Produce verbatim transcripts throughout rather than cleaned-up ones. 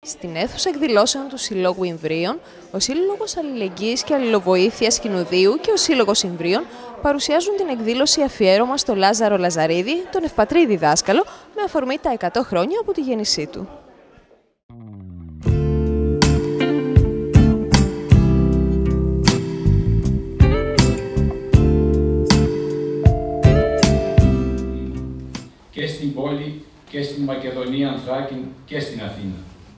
Στην αίθουσα εκδηλώσεων του Συλλόγου Ιμβρίων, ο Σύλλογος Αλληλεγγύης και Αλληλοβοήθειας Κινουδίου και ο Σύλλογος Ιμβρίων παρουσιάζουν την εκδήλωση αφιέρωμα στο Λάζαρο Λαζαρίδη, τον ευπατρίδη δάσκαλο, με αφορμή τα εκατό χρόνια από τη γέννησή του. Και στην πόλη και στην Μακεδονία Ανθράκην και στην Αθήνα.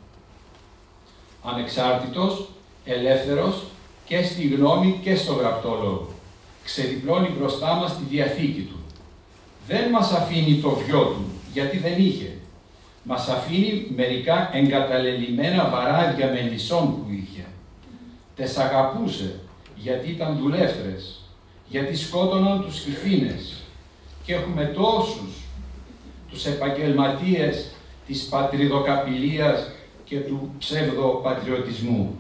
Ανεξάρτητος, ελεύθερος και στη γνώμη και στο γραπτό λόγο. Ξεδιπλώνει μπροστά μας τη Διαθήκη του. Δεν μας αφήνει το βιό του, γιατί δεν είχε. Μας αφήνει μερικά εγκαταλελειμμένα βαράδια μελισσών που είχε. Τες αγαπούσε, γιατί ήταν δουλεύτρες, γιατί σκότωναν τους κυφήνες. Και έχουμε τόσους τους επαγγελματίες της πατριδοκαπηλείας και του ψευδοπατριωτισμού.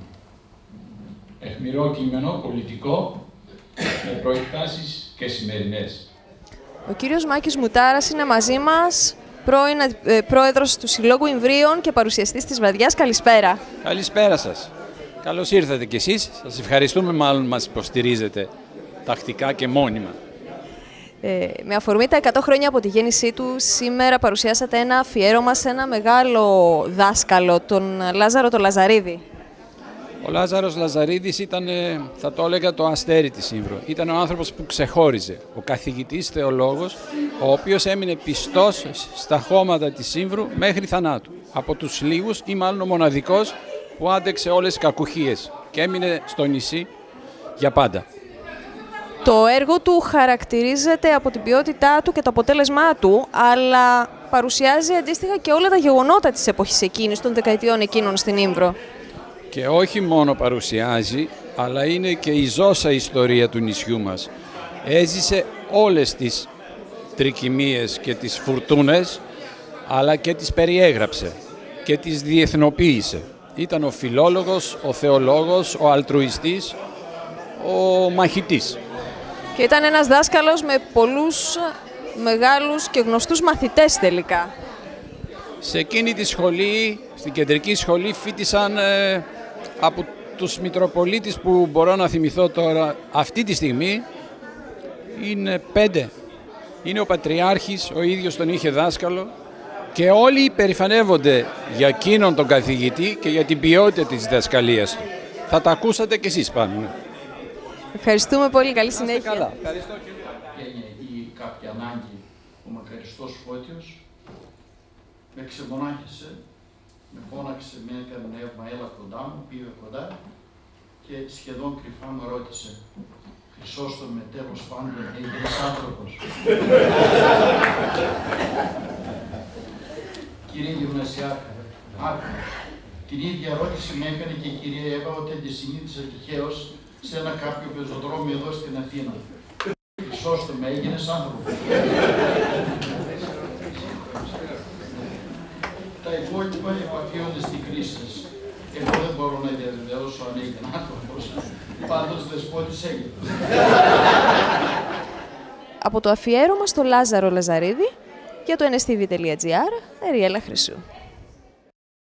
Αιχμηρό κείμενο πολιτικό με προεκτάσεις και σημερινές. Ο κύριος Μάκης Μουτάρας είναι μαζί μας, πρώην ε, πρόεδρος του Συλλόγου Ιμβρίων και παρουσιαστής της βραδιάς. Καλησπέρα. Καλησπέρα σας. Καλώς ήρθατε κι εσείς. Σας ευχαριστούμε, μάλλον μας υποστηρίζετε τακτικά και μόνιμα. Ε, με αφορμή τα εκατό χρόνια από τη γέννησή του, σήμερα παρουσιάσατε ένα αφιέρωμα σε ένα μεγάλο δάσκαλο, τον Λάζαρο το Λαζαρίδη. Ο Λάζαρος Λαζαρίδης ήταν, θα το έλεγα, το αστέρι της Ήμβρου. Ήταν ο άνθρωπος που ξεχώριζε, ο καθηγητής θεολόγος, ο οποίος έμεινε πιστός στα χώματα της Ήμβρου μέχρι θανάτου. Από τους λίγους ή μάλλον ο μοναδικός που άντεξε όλες τις κακουχίες και έμεινε στο νησί για πάντα. Το έργο του χαρακτηρίζεται από την ποιότητά του και το αποτέλεσμά του, αλλά παρουσιάζει αντίστοιχα και όλα τα γεγονότα της εποχής εκείνης, των δεκαετιών εκείνων στην Ήμβρο. Και όχι μόνο παρουσιάζει, αλλά είναι και η ζώσα ιστορία του νησιού μας. Έζησε όλες τις τρικυμίες και τις φουρτούνες, αλλά και τις περιέγραψε και τις διεθνοποίησε. Ήταν ο φιλόλογος, ο θεολόγος, ο αλτρουιστής, ο μαχητής. Και ήταν ένας δάσκαλος με πολλούς μεγάλους και γνωστούς μαθητές τελικά. Σε εκείνη τη σχολή, στην κεντρική σχολή, φοιτησαν ε, από τους Μητροπολίτες που μπορώ να θυμηθώ τώρα αυτή τη στιγμή, είναι πέντε. Είναι ο Πατριάρχης, ο ίδιος τον είχε δάσκαλο και όλοι υπερηφανεύονται για εκείνον τον καθηγητή και για την ποιότητα της διδασκαλίας του. Θα τα ακούσατε κι εσείς πάνω. Ευχαριστούμε πολύ. Καλή συνέχεια. Καλά. Ευχαριστώ και ή κάποια ανάγκη ο μακαριστός Φώτιος με ξεμονάχησε, με φώναξε, με έκανε νεύμα, έλα κοντά μου, πήγα κοντά και σχεδόν κρυφά με ρώτησε, Χρυσόστομε, τέλος πάντων, έγινες άνθρωπος. Κύριε Γυμνασιάρχα, άκου, την ίδια ερώτηση με έκανε και η κυρία Εύα όταν τη συνήθισα τυχαίως σε ένα κάποιο πεζοδρόμιο εδώ στην Αθήνα. Χρυσόστομε, έγινες άνθρωπος. Τα υπόλοιπα επαφίονται στην κρίση σας. Εγώ δεν μπορώ να διαβεβαιώσω αν έγινε άνθρωπος. Πάντως δεσπότης έγινε. Από το αφιέρωμα στο Λάζαρο Λαζαρίδη, για το εν ες τι βι τελεία τζι άρ, Αριέλα Χρυσού.